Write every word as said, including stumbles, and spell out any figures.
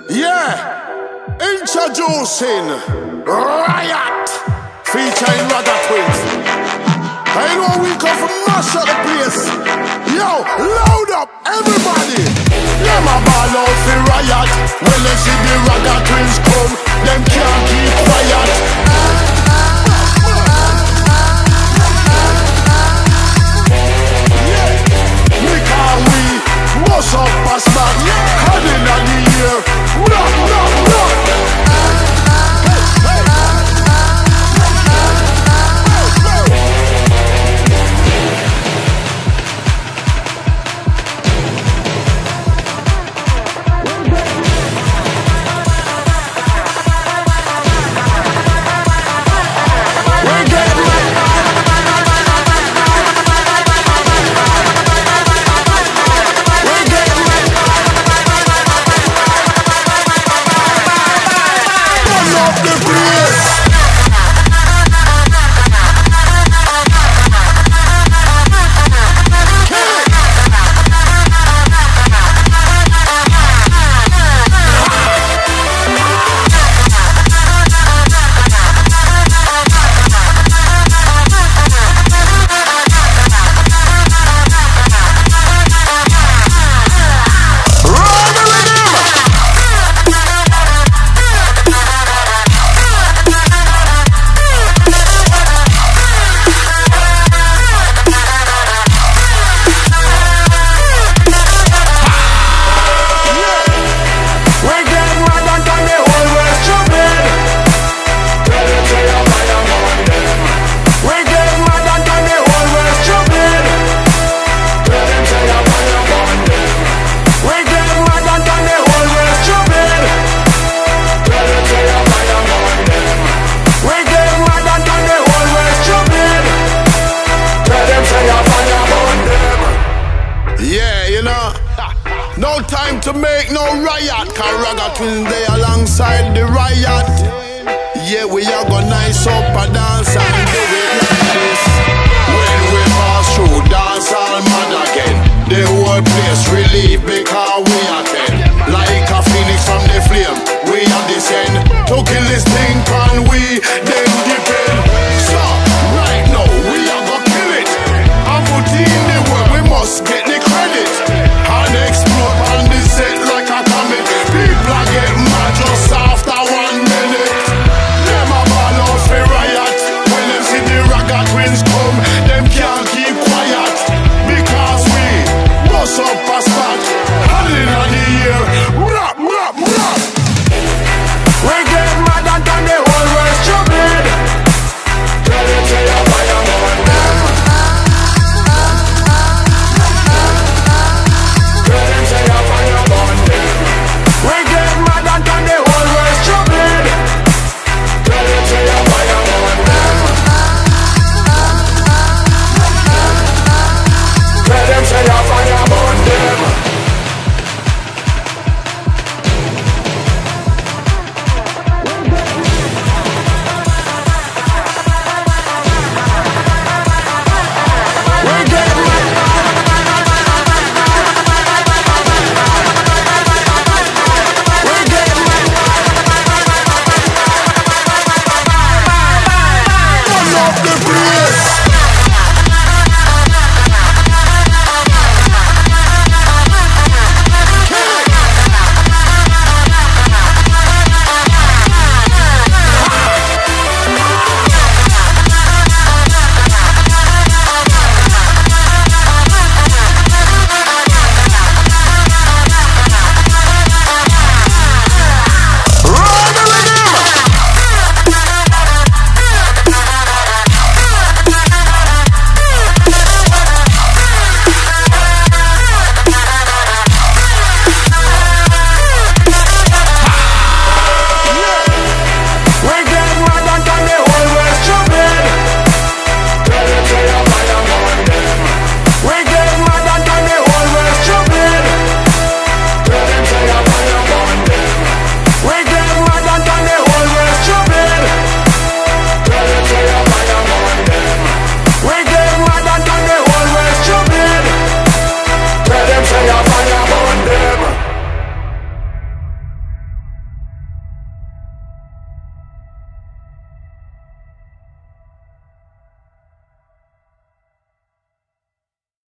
Yeah, introducing Riot featuring Ragga Twins. I know we come from mash up the place. Yo, load up everybody. Them a ball out for Riot. When they see the Ragga Twins come, them can't keep quiet. Yeah, we can't we bust up pass back. Hand in the air. Knock, knock, knock. No time to make no riot, cause Ragga Twins they alongside the riot. Yeah, we are gonna nice up a dance and do it like this. When we pass through dance all mad again, the whole place relief because we attend. Like a phoenix from the flame, we are descend to kill this thing.